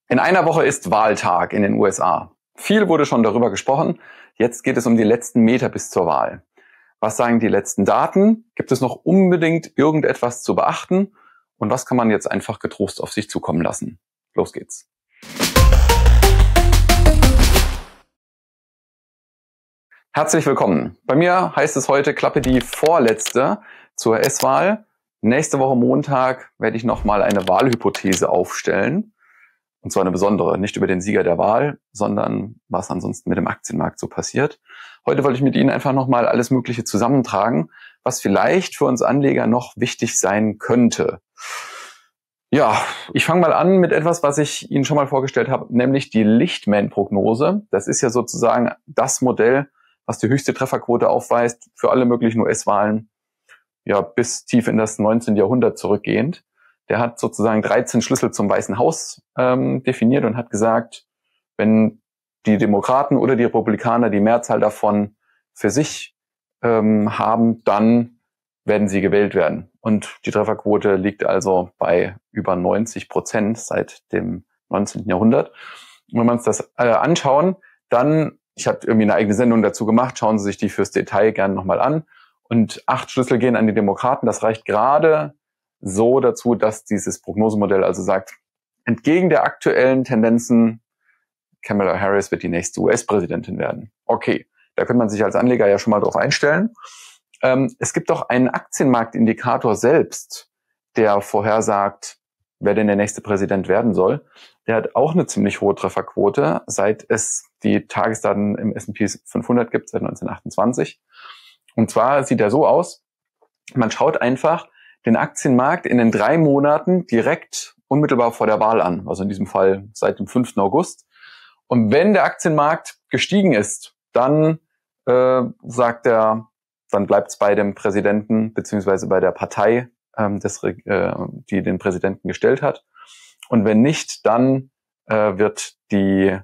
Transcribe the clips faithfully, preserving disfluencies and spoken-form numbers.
In einer Woche ist Wahltag in den U S A. Viel wurde schon darüber gesprochen. Jetzt geht es um die letzten Meter bis zur Wahl. Was sagen die letzten Daten? Gibt es noch unbedingt irgendetwas zu beachten? Und was kann man jetzt einfach getrost auf sich zukommen lassen? Los geht's. Herzlich willkommen. Bei mir heißt es heute Klappe die vorletzte zur S-Wahl. Nächste Woche Montag werde ich nochmal eine Wahlhypothese aufstellen. Und zwar eine besondere, nicht über den Sieger der Wahl, sondern was ansonsten mit dem Aktienmarkt so passiert. Heute wollte ich mit Ihnen einfach nochmal alles Mögliche zusammentragen, was vielleicht für uns Anleger noch wichtig sein könnte. Ja, ich fange mal an mit etwas, was ich Ihnen schon mal vorgestellt habe, nämlich die Lichtman-Prognose. Das ist ja sozusagen das Modell, was die höchste Trefferquote aufweist für alle möglichen U S-Wahlen, ja, bis tief in das neunzehnte Jahrhundert zurückgehend. Der hat sozusagen dreizehn Schlüssel zum Weißen Haus ähm, definiert und hat gesagt, wenn die Demokraten oder die Republikaner die Mehrzahl davon für sich ähm, haben, dann werden sie gewählt werden. Und die Trefferquote liegt also bei über neunzig Prozent seit dem neunzehnten Jahrhundert. Und wenn wir uns das äh, anschauen, dann, ich habe irgendwie eine eigene Sendung dazu gemacht, schauen Sie sich die fürs Detail gerne nochmal an. Und acht Schlüssel gehen an die Demokraten. Das reicht gerade so dazu, dass dieses Prognosemodell also sagt, entgegen der aktuellen Tendenzen, Kamala Harris wird die nächste U S-Präsidentin werden. Okay, da könnte man sich als Anleger ja schon mal drauf einstellen. Ähm, es gibt auch einen Aktienmarktindikator selbst, der vorhersagt, wer denn der nächste Präsident werden soll. Der hat auch eine ziemlich hohe Trefferquote, seit es die Tagesdaten im S und P fünfhundert gibt, seit neunzehnhundertachtundzwanzig. Und zwar sieht er so aus, man schaut einfach den Aktienmarkt in den drei Monaten direkt unmittelbar vor der Wahl an, also in diesem Fall seit dem fünften August. Und wenn der Aktienmarkt gestiegen ist, dann äh, sagt er, dann bleibt es bei dem Präsidenten beziehungsweise bei der Partei, ähm, des, äh, die den Präsidenten gestellt hat. Und wenn nicht, dann äh, wird die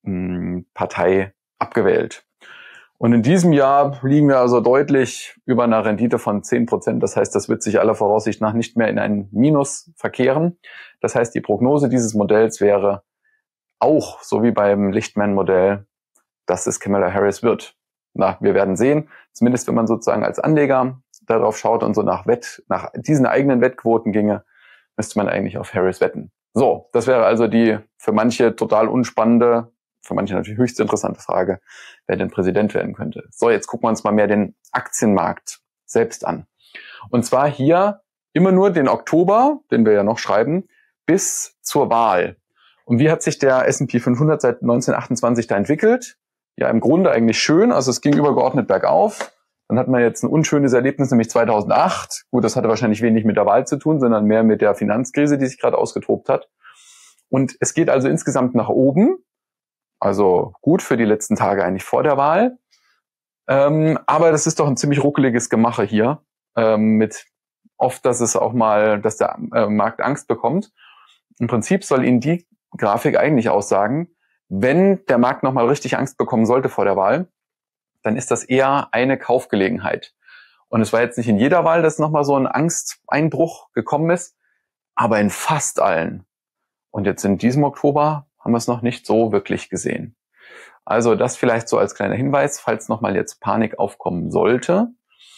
mh, Partei abgewählt. Und in diesem Jahr liegen wir also deutlich über einer Rendite von zehn Prozent. Das heißt, das wird sich aller Voraussicht nach nicht mehr in ein Minus verkehren. Das heißt, die Prognose dieses Modells wäre auch, so wie beim Lichtman-Modell, dass es Kamala Harris wird. Na, wir werden sehen. Zumindest wenn man sozusagen als Anleger darauf schaut und so nach Wett, nach diesen eigenen Wettquoten ginge, müsste man eigentlich auf Harris wetten. So, das wäre also die für manche total unspannende, für manche natürlich höchst interessante Frage, wer denn Präsident werden könnte. So, jetzt gucken wir uns mal mehr den Aktienmarkt selbst an. Und zwar hier immer nur den Oktober, den wir ja noch schreiben, bis zur Wahl. Und wie hat sich der S und P fünfhundert seit neunzehnhundertachtundzwanzig da entwickelt? Ja, im Grunde eigentlich schön. Also es ging übergeordnet bergauf. Dann hatten wir jetzt ein unschönes Erlebnis, nämlich zweitausendacht. Gut, das hatte wahrscheinlich wenig mit der Wahl zu tun, sondern mehr mit der Finanzkrise, die sich gerade ausgetobt hat. Und es geht also insgesamt nach oben. Also gut für die letzten Tage eigentlich vor der Wahl. Ähm, aber das ist doch ein ziemlich ruckeliges Gemache hier. Ähm, mit oft, dass es auch mal, dass der äh, Markt Angst bekommt. Im Prinzip soll Ihnen die Grafik eigentlich aussagen, wenn der Markt nochmal richtig Angst bekommen sollte vor der Wahl, dann ist das eher eine Kaufgelegenheit. Und es war jetzt nicht in jeder Wahl, dass nochmal so ein Angsteinbruch gekommen ist, aber in fast allen. Und jetzt in diesem Oktober haben wir es noch nicht so wirklich gesehen. Also das vielleicht so als kleiner Hinweis, falls nochmal jetzt Panik aufkommen sollte.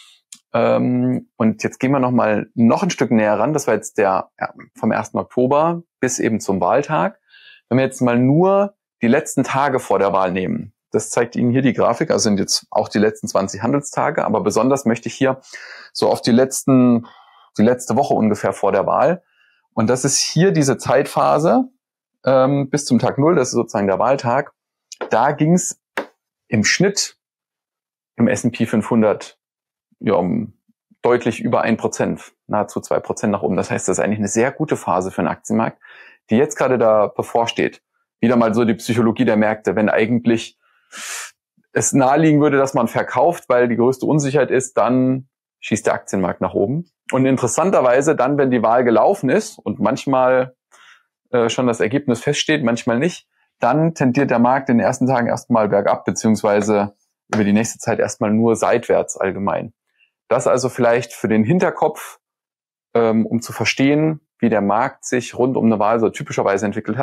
Ähm, und jetzt gehen wir nochmal noch ein Stück näher ran. Das war jetzt der ja, vom ersten Oktober bis eben zum Wahltag. Wenn wir jetzt mal nur die letzten Tage vor der Wahl nehmen, das zeigt Ihnen hier die Grafik, also sind jetzt auch die letzten zwanzig Handelstage, aber besonders möchte ich hier so auf die letzten, die letzte Woche ungefähr vor der Wahl. Und das ist hier diese Zeitphase ähm, bis zum Tag Null, das ist sozusagen der Wahltag. Da ging es im Schnitt im S und P fünfhundert ja, um deutlich über ein Prozent, nahezu zwei Prozent nach oben. Das heißt, das ist eigentlich eine sehr gute Phase für den Aktienmarkt, die jetzt gerade da bevorsteht. Wieder mal so die Psychologie der Märkte, wenn eigentlich es naheliegen würde, dass man verkauft, weil die größte Unsicherheit ist, dann schießt der Aktienmarkt nach oben. Und interessanterweise dann, wenn die Wahl gelaufen ist und manchmal äh, schon das Ergebnis feststeht, manchmal nicht, dann tendiert der Markt in den ersten Tagen erstmal bergab, beziehungsweise über die nächste Zeit erstmal nur seitwärts allgemein. Das also vielleicht für den Hinterkopf, ähm, um zu verstehen, wie der Markt sich rund um eine Wahl so typischerweise entwickelt hat.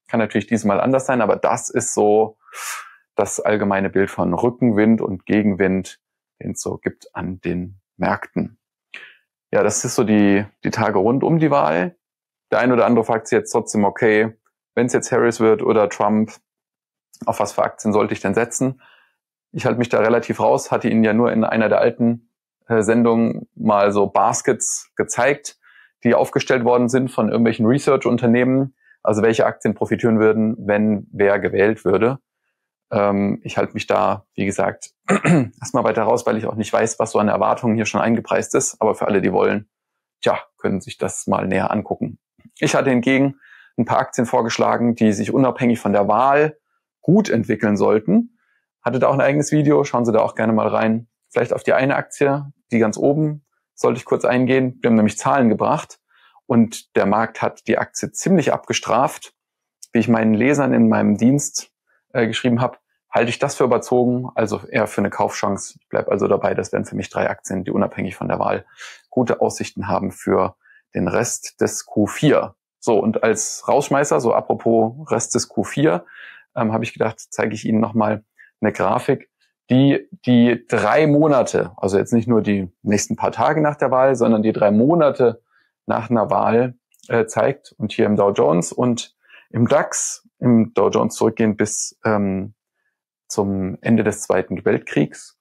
Kann natürlich diesmal anders sein, aber das ist so das allgemeine Bild von Rückenwind und Gegenwind, den es so gibt an den Märkten. Ja, das ist so die, die Tage rund um die Wahl. Der eine oder andere fragt sich jetzt trotzdem, okay, wenn es jetzt Harris wird oder Trump, auf was für Aktien sollte ich denn setzen? Ich halte mich da relativ raus, hatte Ihnen ja nur in einer der alten äh, Sendungen mal so Baskets gezeigt, die aufgestellt worden sind von irgendwelchen Research-Unternehmen, also welche Aktien profitieren würden, wenn wer gewählt würde. Ähm, ich halte mich da, wie gesagt, erstmal weiter raus, weil ich auch nicht weiß, was so an Erwartungen hier schon eingepreist ist. Aber für alle, die wollen, tja, können sich das mal näher angucken. Ich hatte hingegen ein paar Aktien vorgeschlagen, die sich unabhängig von der Wahl gut entwickeln sollten. Hatte da auch ein eigenes Video, schauen Sie da auch gerne mal rein. Vielleicht auf die eine Aktie, die ganz oben, sollte ich kurz eingehen. Wir haben nämlich Zahlen gebracht und der Markt hat die Aktie ziemlich abgestraft. Wie ich meinen Lesern in meinem Dienst äh, geschrieben habe, halte ich das für überzogen, also eher für eine Kaufchance. Ich bleibe also dabei, das wären für mich drei Aktien, die unabhängig von der Wahl gute Aussichten haben für den Rest des Q vier. So, und als Rausschmeißer, so apropos Rest des Q vier, ähm, habe ich gedacht, zeige ich Ihnen nochmal eine Grafik, die die drei Monate, also jetzt nicht nur die nächsten paar Tage nach der Wahl, sondern die drei Monate nach einer Wahl äh, zeigt. Und hier im Dow Jones und im DAX, im Dow Jones zurückgehend bis ähm, zum Ende des Zweiten Weltkriegs.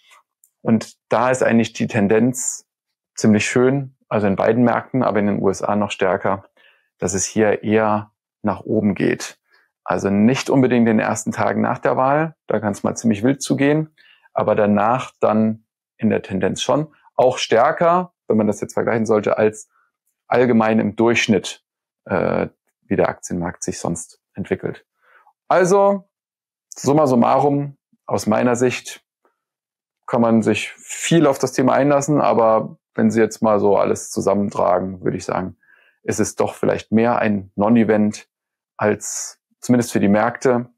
Und da ist eigentlich die Tendenz ziemlich schön, also in beiden Märkten, aber in den U S A noch stärker, dass es hier eher nach oben geht. Also nicht unbedingt in den ersten Tagen nach der Wahl, da kann es mal ziemlich wild zugehen, aber danach dann in der Tendenz schon. Auch stärker, wenn man das jetzt vergleichen sollte, als allgemein im Durchschnitt, äh, wie der Aktienmarkt sich sonst entwickelt. Also, summa summarum, aus meiner Sicht kann man sich viel auf das Thema einlassen, aber wenn Sie jetzt mal so alles zusammentragen, würde ich sagen, ist es doch vielleicht mehr ein Non-Event als, zumindest für die Märkte,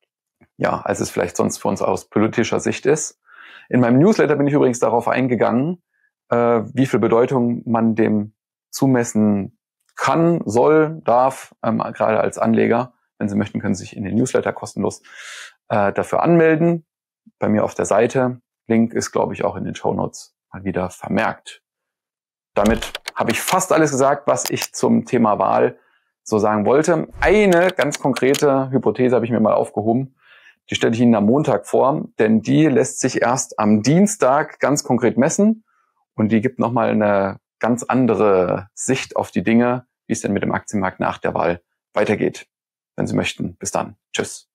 ja, als es vielleicht sonst für uns aus politischer Sicht ist. In meinem Newsletter bin ich übrigens darauf eingegangen, äh, wie viel Bedeutung man dem zumessen kann, soll, darf, ähm, gerade als Anleger. Wenn Sie möchten, können Sie sich in den Newsletter kostenlos äh, dafür anmelden. Bei mir auf der Seite. Link ist, glaube ich, auch in den Shownotes mal wieder vermerkt. Damit habe ich fast alles gesagt, was ich zum Thema Wahl so sagen wollte. Eine ganz konkrete Hypothese habe ich mir mal aufgehoben. Die stelle ich Ihnen am Montag vor, denn die lässt sich erst am Dienstag ganz konkret messen und die gibt nochmal eine ganz andere Sicht auf die Dinge, wie es denn mit dem Aktienmarkt nach der Wahl weitergeht. Wenn Sie möchten. Bis dann. Tschüss.